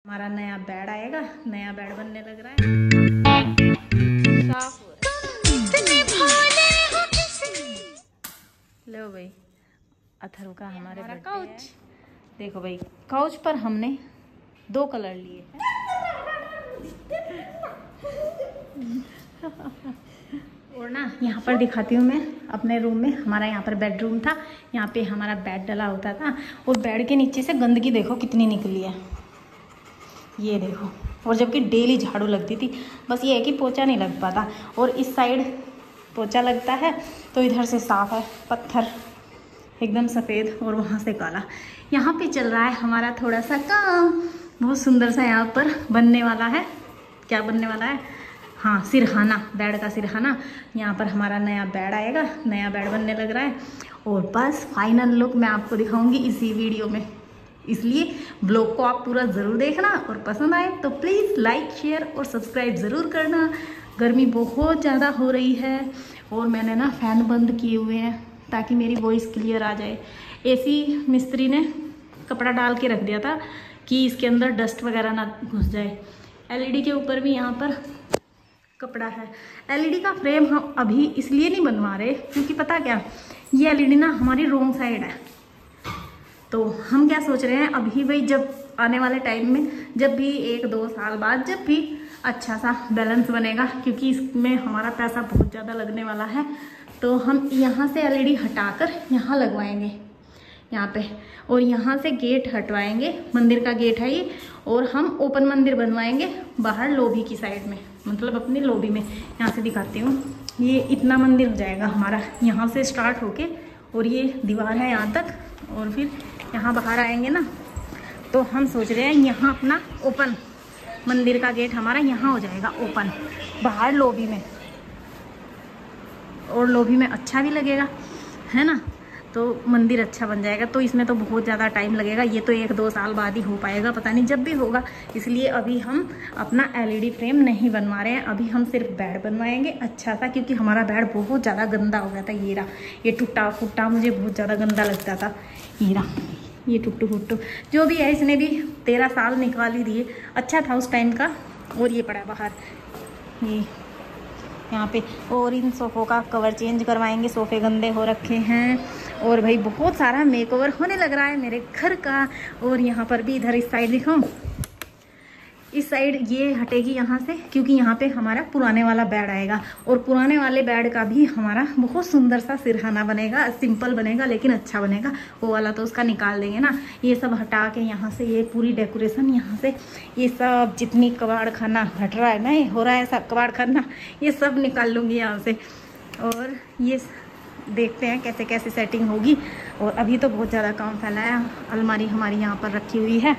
हमारा नया बेड आएगा, नया बेड बनने लग रहा है, साफ हो रहा है। लो भाई अथर्व का हमारा काउच देखो भाई, काउच पर हमने 2 कलर लिए हैं। और ना यहाँ पर दिखाती हूँ मैं अपने रूम में, हमारा यहाँ पर बेडरूम था, यहाँ पे हमारा बेड डला होता था और बेड के नीचे से गंदगी देखो कितनी निकली है, ये देखो। और जबकि डेली झाड़ू लगती थी, बस ये है कि पोछा नहीं लग पाता। और इस साइड पोछा लगता है तो इधर से साफ है, पत्थर एकदम सफ़ेद और वहाँ से काला। यहाँ पे चल रहा है हमारा थोड़ा सा काम, बहुत सुंदर सा यहाँ पर बनने वाला है। क्या बनने वाला है? हाँ, सिरहाना, बेड का सिरहाना। यहाँ पर हमारा नया बेड आएगा, नया बेड बनने लग रहा है। और बस फाइनल लुक मैं आपको दिखाऊंगी इसी वीडियो में, इसलिए ब्लॉग को आप पूरा ज़रूर देखना और पसंद आए तो प्लीज़ लाइक शेयर और सब्सक्राइब ज़रूर करना। गर्मी बहुत ज़्यादा हो रही है और मैंने ना फ़ैन बंद किए हुए हैं ताकि मेरी वॉइस क्लियर आ जाए। एसी मिस्त्री ने कपड़ा डाल के रख दिया था कि इसके अंदर डस्ट वगैरह ना घुस जाए। एलईडी के ऊपर भी यहाँ पर कपड़ा है। एलईडी का फ्रेम हम अभी इसलिए नहीं बनवा रहे क्योंकि पता क्या, ये एलईडी ना हमारी रोंग साइड है। तो हम क्या सोच रहे हैं, अभी भाई जब आने वाले टाइम में, जब भी 1-2 साल बाद जब भी अच्छा सा बैलेंस बनेगा, क्योंकि इसमें हमारा पैसा बहुत ज़्यादा लगने वाला है, तो हम यहाँ से एलईडी हटाकर यहाँ लगवाएंगे, यहाँ पे। और यहाँ से गेट हटवाएंगे, मंदिर का गेट है ये, और हम ओपन मंदिर बनवाएंगे बाहर लॉबी की साइड में, मतलब अपनी लॉबी में। यहाँ से दिखाती हूँ, ये इतना मंदिर हो जाएगा हमारा, यहाँ से स्टार्ट होके, और ये दीवार है यहाँ तक, और फिर यहाँ बाहर आएंगे ना, तो हम सोच रहे हैं यहाँ अपना ओपन मंदिर का गेट हमारा यहाँ हो जाएगा ओपन, बाहर लॉबी में। और लॉबी में अच्छा भी लगेगा, है ना, तो मंदिर अच्छा बन जाएगा। तो इसमें तो बहुत ज़्यादा टाइम लगेगा, ये तो 1-2 साल बाद ही हो पाएगा, पता नहीं जब भी होगा। इसलिए अभी हम अपना एलईडी फ्रेम नहीं बनवा रहे हैं, अभी हम सिर्फ बेड बनवाएंगे अच्छा सा, क्योंकि हमारा बेड बहुत ज़्यादा गंदा हो गया था। ये टूटा फूटा मुझे बहुत ज़्यादा गंदा लगता था। ये टुट्टू फुट्टू जो भी है, इसने भी 13 साल निकाल ही दिए, अच्छा था उस टाइम का। और ये पड़ा बाहर, ये यहाँ पे। और इन सोफ़ों का कवर चेंज करवाएंगे, सोफ़े गंदे हो रखे हैं। और भाई बहुत सारा मेकओवर होने लग रहा है मेरे घर का। और यहाँ पर भी, इधर इस साइड दिखाऊं, इस साइड ये हटेगी यहाँ से, क्योंकि यहाँ पे हमारा पुराने वाला बेड आएगा। और पुराने वाले बेड का भी हमारा बहुत सुंदर सा सिरहाना बनेगा, सिंपल बनेगा लेकिन अच्छा बनेगा। वो वाला तो उसका निकाल देंगे ना, ये सब हटा के यहाँ से ये पूरी डेकोरेशन, यहाँ से ये सब जितनी कबाड़ खाना हट रहा है, नहीं हो रहा है सब कबाड़ खाना, ये सब निकाल लूँगी यहाँ से। और ये देखते हैं कैसे कैसे सेटिंग होगी। और अभी तो बहुत ज़्यादा काम फैला है। अलमारी हमारी यहाँ पर रखी हुई है।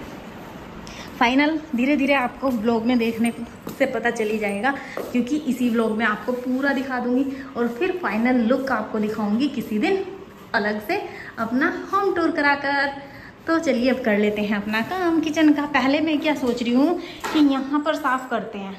फाइनल धीरे धीरे आपको व्लॉग में देखने से पता चली जाएगा, क्योंकि इसी व्लॉग में आपको पूरा दिखा दूंगी। और फिर फाइनल लुक आपको दिखाऊंगी किसी दिन अलग से, अपना होम टूर कराकर। तो चलिए अब कर लेते हैं अपना काम किचन का। पहले मैं क्या सोच रही हूँ कि यहाँ पर साफ़ करते हैं,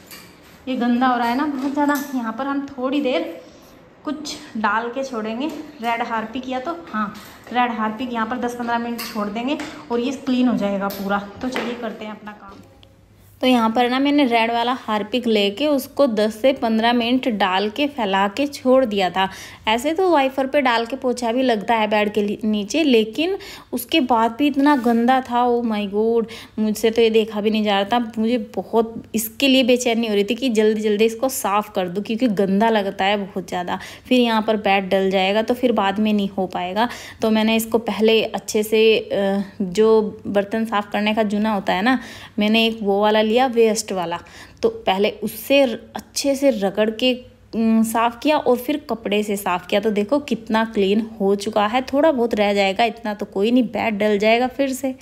ये गंदा हो रहा है ना बहुत ज़्यादा। यहाँ पर हम थोड़ी देर कुछ डाल के छोड़ेंगे, रेड हार्पिक, या तो हाँ रेड हार्पिक, यहाँ पर 10-15 मिनट छोड़ देंगे और ये क्लीन हो जाएगा पूरा। तो चलिए करते हैं अपना काम। तो यहाँ पर ना मैंने रेड वाला हार्पिक लेके उसको 10 से 15 मिनट डाल के फैला के छोड़ दिया था। ऐसे तो वाइपर पे डाल के पोछा भी लगता है बेड के नीचे, लेकिन उसके बाद भी इतना गंदा था, ओ माय गॉड, मुझसे तो ये देखा भी नहीं जा रहा था। मुझे बहुत इसके लिए बेचैनी हो रही थी कि जल्दी जल्दी इसको साफ़ कर दूँ, क्योंकि गंदा लगता है बहुत ज़्यादा। फिर यहाँ पर बेड डल जाएगा तो फिर बाद में नहीं हो पाएगा। तो मैंने इसको पहले अच्छे से जो बर्तन साफ़ करने का जूना होता है ना, मैंने एक वो वाला लिया, वेस्ट वाला। तो पहले उससे अच्छे से रगड़ के साफ़ किया और फिर कपड़े से साफ़ किया। तो देखो कितना क्लीन हो चुका है। थोड़ा बहुत रह जाएगा, इतना तो कोई नहीं, बेड डल जाएगा फिर से।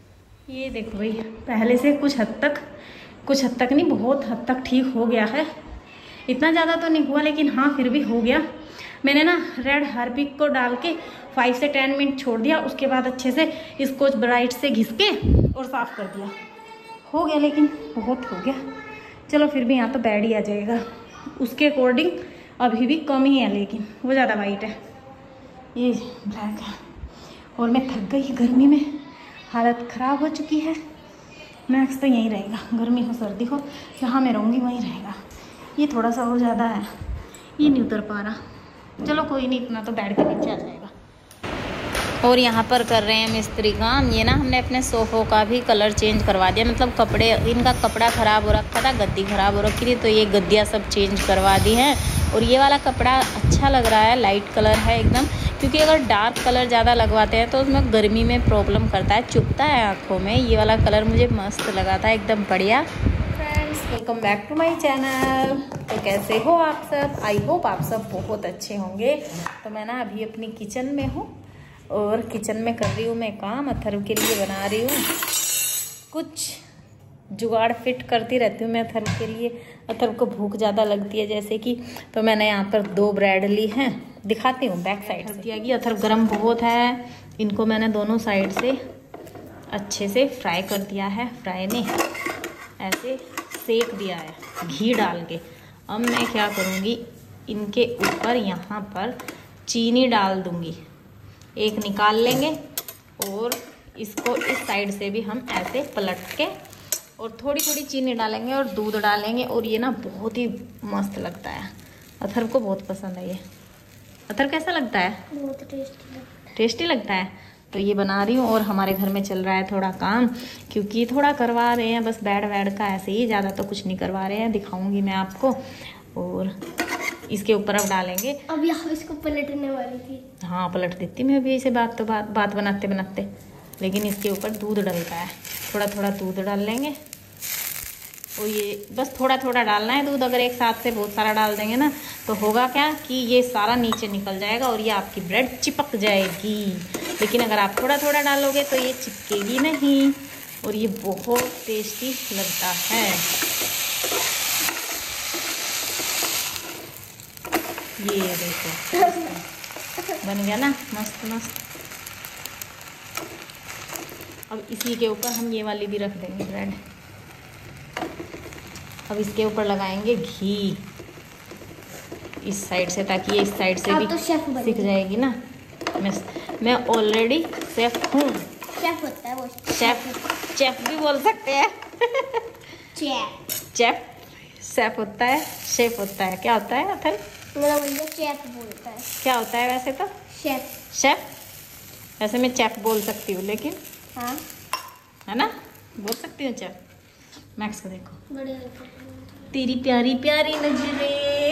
ये देखो भाई, पहले से कुछ हद तक नहीं, बहुत हद तक ठीक हो गया है। इतना ज़्यादा तो नहीं हुआ, लेकिन हाँ फिर भी हो गया। मैंने ना रेड हार्पिक को डाल के 5 से 10 मिनट छोड़ दिया, उसके बाद अच्छे से स्कॉच ब्राइट से घिस के और साफ़ कर दिया। हो गया, लेकिन बहुत हो गया। चलो फिर भी यहाँ तो बेड ही आ जाएगा, उसके अकॉर्डिंग अभी भी कम ही है, लेकिन वो ज़्यादा वाइट है, ये ब्लैक है। और मैं थक गई, गर्मी में हालत ख़राब हो चुकी है। मैक्स तो यहीं रहेगा, गर्मी हो सर्दी हो जहाँ मैं रहूँगी वहीं रहेगा। ये थोड़ा सा और ज़्यादा है, ये नहीं उतर पा रहा। चलो कोई नहीं, इतना तो बेड के नीचे आ जाएगा। और यहाँ पर कर रहे हैं मिस्त्री काम। ये ना हमने अपने सोफ़ों का भी कलर चेंज करवा दिया, मतलब कपड़े, इनका कपड़ा ख़राब हो रखा था, गद्दी ख़राब हो रखी थी, तो ये गद्दियाँ सब चेंज करवा दी हैं। और ये वाला कपड़ा अच्छा लग रहा है, लाइट कलर है एकदम, क्योंकि अगर डार्क कलर ज़्यादा लगवाते हैं तो उसमें गर्मी में प्रॉब्लम करता है, चुभता है आँखों में। ये वाला कलर मुझे मस्त लगा था, एकदम बढ़िया। Friends, welcome back to my channel. तो कैसे हो आप सब? आई होप आप सब बहुत अच्छे होंगे। तो मैं ना अभी अपनी किचन में हूँ और किचन में कर रही हूँ मैं काम, अथर्व के लिए बना रही हूँ कुछ जुगाड़, फिट करती रहती हूँ मैं अथर्व के लिए। अथर्व को भूख ज़्यादा लगती है जैसे कि, तो मैंने यहाँ पर 2 ब्रेड ली हैं, दिखाती हूँ बैक साइड से। दिया कि अथर्व गर्म बहुत है, इनको मैंने दोनों साइड से अच्छे से फ्राई कर दिया है। फ्राई ने ऐसे सेक दिया है घी डाल के। अब मैं क्या करूँगी, इनके ऊपर यहाँ पर चीनी डाल दूँगी, एक निकाल लेंगे और इसको इस साइड से भी हम ऐसे पलट के और थोड़ी थोड़ी चीनी डालेंगे और दूध डालेंगे। और ये ना बहुत ही मस्त लगता है, अथर्व को बहुत पसंद है ये। अथर्व कैसा लगता है? बहुत टेस्टी लगता है। तो ये बना रही हूँ और हमारे घर में चल रहा है थोड़ा काम, क्योंकि थोड़ा करवा रहे हैं बस बेड वेड का, ऐसे ही, ज़्यादा तो कुछ नहीं करवा रहे हैं, दिखाऊंगी मैं आपको। और इसके ऊपर अब डालेंगे, अब यहाँ इसको पलटने वाली थी। हाँ पलट देती मैं अभी इसे, बात बनाते बनाते। लेकिन इसके ऊपर दूध डलता है, थोड़ा थोड़ा दूध डाल लेंगे। और ये बस थोड़ा थोड़ा डालना है दूध, अगर एक साथ से बहुत सारा डाल देंगे ना तो होगा क्या कि ये सारा नीचे निकल जाएगा और ये आपकी ब्रेड चिपक जाएगी। लेकिन अगर आप थोड़ा थोड़ा डालोगे तो ये चिपकेगी नहीं और ये बहुत टेस्टी लगता है। ये देखो बन गया ना मस्त मस्त। अब इसी के ऊपर हम ये वाली भी रख देंगे ब्रेड। अब इसके ऊपर लगाएंगे घी इस साइड से, ताकि ये इस साइड से भी तो सीख जाएगी ना। मैं ऑलरेडी शेफ हूँ। शेफ होता है वो, शेफ भी बोल सकते हैं। शेफ होता है, शेफ होता है। क्या होता है अथर्व? मेरा भैया शेफ बोलता है। क्या होता है वैसे तो? शेफ। वैसे मैं चेफ बोल सकती हूँ, लेकिन हाँ है ना, बोल सकती हूँ चेफ। मैक्स को देखो, बढ़िया। तेरी प्यारी प्यारी नजरे।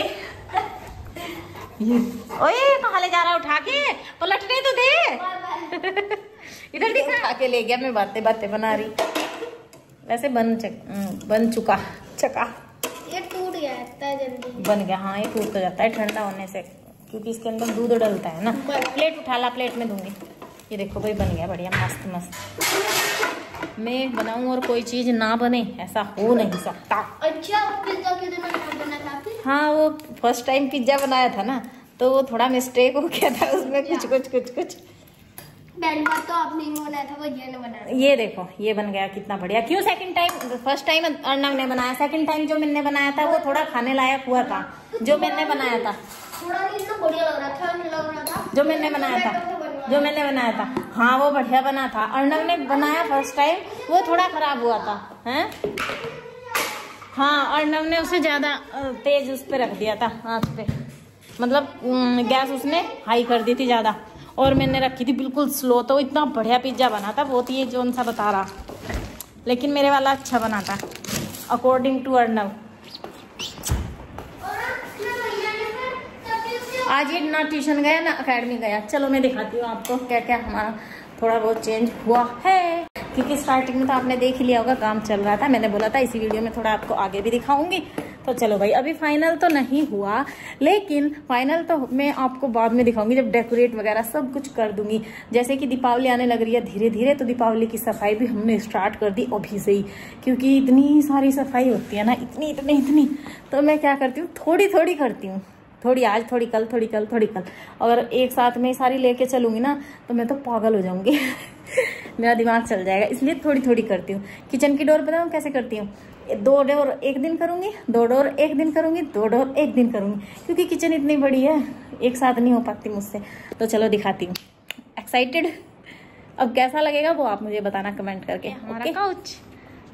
ओए कहाँ ले जा रहा है? उठा के पलटने तो दे। इधर दिखा, उठा के ले गया। मैं बातें बातें बना रही। वैसे बन चुका चका। ये टूट गया इतना जल्दी। बन गया, हाँ ये टूट तो जाता है ठंडा होने से, क्योंकि इसके अंदर दूध डलता है ना। प्लेट उठा ला, प्लेट में दूंगी। ये देखो भाई बन गया बढ़िया मस्त मस्त। मैं बनाऊं और कोई चीज ना बने, ऐसा हो नहीं सकता। अच्छा, पिज्जा कितने बना था आपने? हाँ वो फर्स्ट टाइम पिज्जा बनाया था ना, तो वो थोड़ा मिस्टेक हो गया था उसमें, कुछ पहली बार तो आपने नहीं बनाया था, भैया ने बनाया। ये देखो ये बन गया कितना बढ़िया। क्यों second time? First time Arnav ने बनाया, सेकंड टाइम जो मैंने बनाया था वो थोड़ा खाने लायक हुआ था। जो मैंने बनाया था थोड़ा नहीं, इतना बढ़िया लग रहा था। जो मैंने बनाया था हाँ वो बढ़िया बना था। अर्नव ने बनाया फर्स्ट टाइम, वो थोड़ा खराब हुआ था हैं। हाँ अर्नव ने उसे ज्यादा तेज उस पे रख दिया था आँच पे, मतलब गैस उसने हाई कर दी थी ज्यादा, और मैंने रखी थी बिल्कुल स्लो। तो इतना बढ़िया पिज्जा बना था, बहुत ही जोन सा बता रहा, लेकिन मेरे वाला अच्छा बना था अकॉर्डिंग टू अर्नव। आज ये ना ट्यूशन गया ना अकेडमी गया। चलो मैं दिखाती हूँ आपको क्या क्या हमारा थोड़ा बहुत चेंज हुआ है, क्योंकि स्टार्टिंग में तो आपने देख ही लिया होगा काम चल रहा था। मैंने बोला था इसी वीडियो में थोड़ा आपको आगे भी दिखाऊंगी। तो चलो भाई, अभी फाइनल तो नहीं हुआ, लेकिन फाइनल तो मैं आपको बाद में दिखाऊंगी जब डेकोरेट वगैरह सब कुछ कर दूंगी। जैसे कि दीपावली आने लग रही है धीरे धीरे, तो दीपावली की सफाई भी हमने स्टार्ट कर दी अभी से ही, क्योंकि इतनी सारी सफाई होती है ना, इतनी। तो मैं क्या करती हूँ, थोड़ी थोड़ी करती हूँ, थोड़ी आज, थोड़ी कल, थोड़ी कल, थोड़ी कल। अगर एक साथ में सारी लेके चलूंगी ना तो मैं तो पागल हो जाऊंगी। मेरा दिमाग चल जाएगा, इसलिए थोड़ी थोड़ी करती हूँ। किचन की डोर बताऊँ कैसे करती हूँ? 2 डोर एक दिन करूंगी, 2 डोर एक दिन करूंगी, 2 डोर एक दिन करूंगी, क्योंकि किचन इतनी बड़ी है, एक साथ नहीं हो पाती मुझसे। तो चलो दिखाती हूँ। एक्साइटेड? अब कैसा लगेगा वो आप मुझे बताना कमेंट करके। हमारा काउच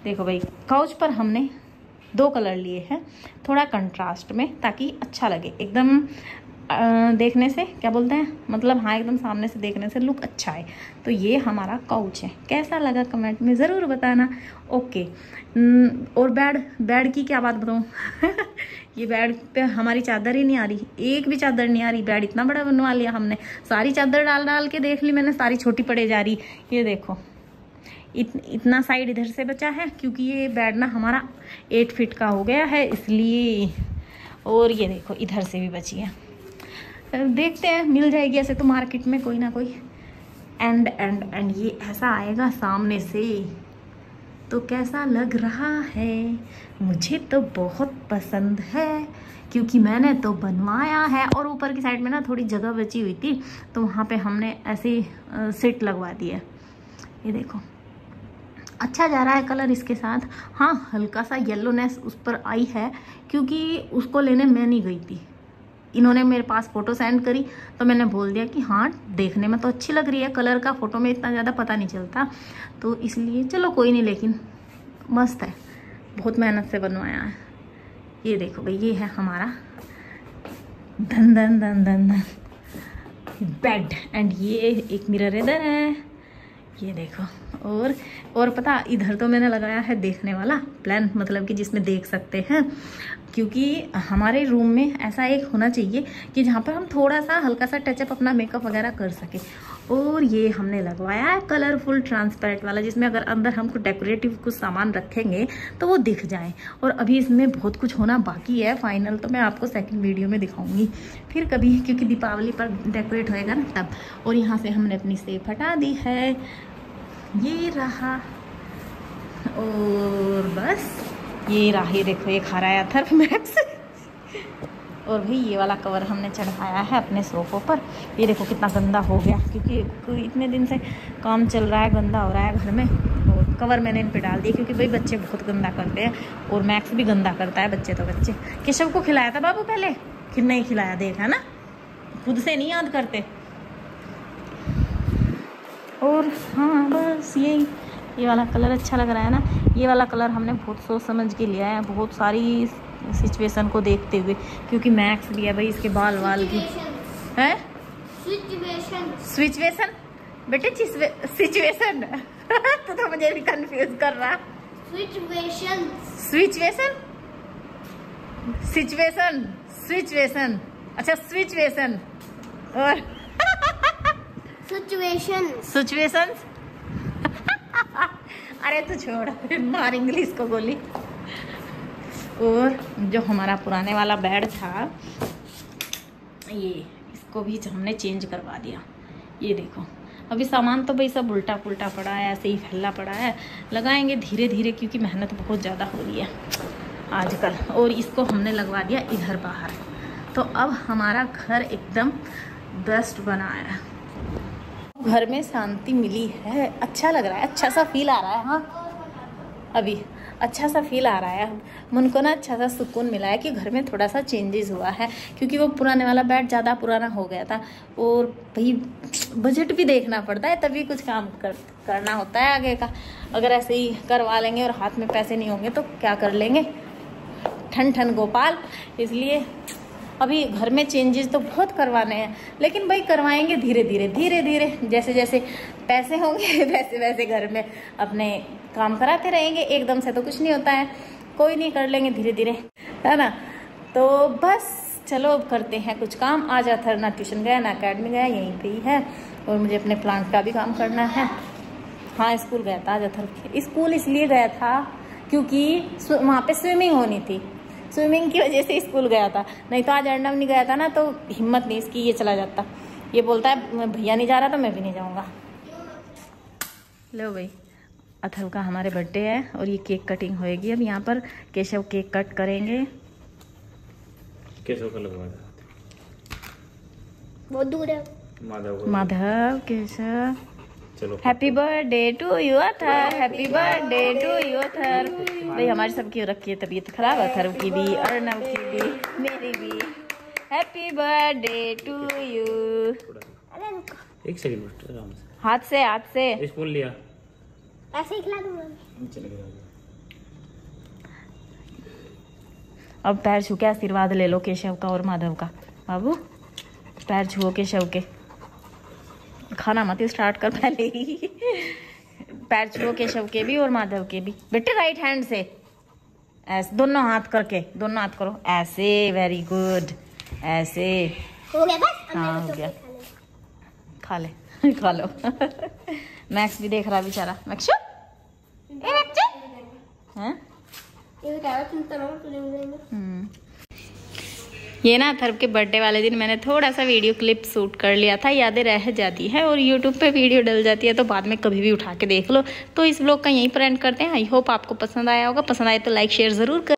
देखो भाई, काउच पर हमने 2 कलर लिए हैं, थोड़ा कंट्रास्ट में, ताकि अच्छा लगे एकदम देखने से, क्या बोलते हैं, मतलब हाँ एकदम सामने से देखने से लुक अच्छा है। तो ये हमारा काउच है, कैसा लगा कमेंट में ज़रूर बताना। ओके, और बेड की क्या बात बताऊँ ये बेड पे हमारी चादर ही नहीं आ रही, एक भी चादर नहीं आ रही। बेड इतना बड़ा बनवा लिया हमने, सारी चादर डाल डाल के देख ली मैंने, सारी छोटी पड़े जा रही। ये देखो इतना साइड इधर से बचा है, क्योंकि ये बेड ना हमारा 8 फीट का हो गया है इसलिए। और ये देखो इधर से भी बची है, देखते हैं मिल जाएगी ऐसे तो मार्केट में कोई ना कोई। एंड ये ऐसा आएगा सामने से, तो कैसा लग रहा है? मुझे तो बहुत पसंद है, क्योंकि मैंने तो बनवाया है। और ऊपर की साइड में ना थोड़ी जगह बची हुई थी, तो वहाँ पे हमने ऐसे सीट लगवा दी है। ये देखो अच्छा जा रहा है कलर इसके साथ। हाँ, हल्का सा येलोनेस उस पर आई है, क्योंकि उसको लेने मैं नहीं गई थी, इन्होंने मेरे पास फ़ोटो सेंड करी, तो मैंने बोल दिया कि हाँ देखने में तो अच्छी लग रही है, कलर का फ़ोटो में इतना ज़्यादा पता नहीं चलता, तो इसलिए चलो कोई नहीं, लेकिन मस्त है, बहुत मेहनत से बनवाया है। ये देखो भाई, ये है हमारा धन धन धन धन धन बेड। एंड ये एक मिरर इधर है, ये देखो। और पता, इधर तो मैंने लगाया है देखने वाला प्लान, मतलब कि जिसमें देख सकते हैं, क्योंकि हमारे रूम में ऐसा एक होना चाहिए कि जहाँ पर हम थोड़ा सा हल्का सा टचअप अपना मेकअप वगैरह कर सके। और ये हमने लगवाया है कलरफुल ट्रांसपेरेंट वाला, जिसमें अगर अंदर हम कुछ डेकोरेटिव कुछ सामान रखेंगे तो वो दिख जाए। और अभी इसमें बहुत कुछ होना बाकी है फाइनल, तो मैं आपको सेकंड वीडियो में दिखाऊंगी फिर कभी, क्योंकि दीपावली पर डेकोरेट होएगा ना तब। और यहाँ से हमने अपनी सेब हटा दी है, ये रहा। और बस ये रहा, ये देखो ये खा रहा है अथर्व मैक्स। और भाई ये वाला कवर हमने चढ़ाया है अपने सोफों पर। ये देखो कितना गंदा हो गया, क्योंकि इतने दिन से काम चल रहा है, गंदा हो रहा है घर में। और कवर मैंने इन पे डाल दिया, क्योंकि भाई बच्चे बहुत गंदा करते हैं, और मैक्स भी गंदा करता है। बच्चे तो बच्चे, केशव को खिलाया था बाबू पहले, फिर नहीं खिलाया, देखा ना, खुद से नहीं याद करते। और हाँ बस यही, ये वाला कलर अच्छा लग रहा है ना। ये वाला कलर हमने बहुत सोच समझ के लिया है, बहुत सारी सिचुएशन को देखते हुए, क्योंकि मैक्स भी है भाई, इसके बाल की है सिचुएशन बेटे, सिचुएशन तो मुझे भी कंफ्यूज कर रहा। सिचुएशन अच्छा, सिचुएशन और सिचुएशन अरे तू छोड़, मार इंग्लिश को गोली। और जो हमारा पुराने वाला बेड था, ये इसको भी हमने चेंज करवा दिया। ये देखो अभी सामान तो भाई सब उल्टा पुल्टा पड़ा है, ऐसे ही फैला पड़ा है, लगाएंगे धीरे धीरे, क्योंकि मेहनत बहुत ज़्यादा हो रही है आजकल। और इसको हमने लगवा दिया इधर बाहर, तो अब हमारा घर एकदम बेस्ट बना है। घर में शांति मिली है, अच्छा लग रहा है, अच्छा सा फील आ रहा है। हाँ अभी अच्छा सा फील आ रहा है, मन को ना अच्छा सा सुकून मिला है कि घर में थोड़ा सा चेंजेस हुआ है, क्योंकि वो पुराने वाला बेड ज़्यादा पुराना हो गया था। और भाई बजट भी देखना पड़ता है, तभी कुछ काम करना होता है आगे का। अगर ऐसे ही करवा लेंगे और हाथ में पैसे नहीं होंगे तो क्या कर लेंगे, ठन ठन गोपाल। इसलिए अभी घर में चेंजेस तो बहुत करवाने हैं, लेकिन भाई करवाएंगे धीरे धीरे, जैसे जैसे पैसे होंगे वैसे वैसे घर में अपने काम कराते रहेंगे। एकदम से तो कुछ नहीं होता है, कोई नहीं, कर लेंगे धीरे धीरे, है ना। तो बस चलो अब करते हैं कुछ काम। आज अथर ना ट्यूशन गया ना अकेडमी गया, यहीं पे ही है। और मुझे अपने प्लांट का भी काम करना है। हाँ स्कूल गया था आज अथर। स्कूल इसलिए गया था क्योंकि वहाँ पे स्विमिंग होनी थी, स्विमिंग की वजह से स्कूल गया था। नहीं तो आज अर्णव नहीं गया था ना, तो हिम्मत नहीं इसकी, ये चला जाता। ये बोलता है भैया नहीं जा रहा तो मैं भी नहीं जाऊँगा। लो भाई, अथर्व का हमारे बर्थडे है और ये केक कटिंग होएगी। अब यहाँ पर केशव केक कट करेंगे। केशव का लगवा दे, बहुत दूर है। माधव केशव, चलो happy birthday to you Athar, happy birthday to you Athar. भाई हमारी सबकी हो रखी है तबीयत खराब, अथर्व की भी, अर्णव की भी, मेरी भी। Happy birthday to you. एक सेकंड, हाथ से स्पून लिया, ऐसे ही खिला दूंगा। चले गया। अब पैर छू के आशीर्वाद ले लो केशव का और माधव का। बाबू पैर छुओ केशव के, खाना मत स्टार्ट कर पहले ही। पैर छुओ केशव के भी और माधव के भी बेटे, राइट हैंड से ऐसे दोनों हाथ करके, दोनों हाथ करो ऐसे, वेरी गुड, ऐसे हो गया बस। हाँ हो गया, खा ले खा लो। मैक्स भी देख रहा बेचारा। मैक्स हैं ये ना अथर्व के बर्थडे वाले दिन मैंने थोड़ा सा वीडियो क्लिप शूट कर लिया था, यादें रह जाती है और यूट्यूब पे वीडियो डल जाती है तो बाद में कभी भी उठा के देख लो। तो इस व्लॉग का यहीं पर एंड करते हैं। आई होप आपको पसंद आया होगा, पसंद आए तो लाइक शेयर ज़रूर कर।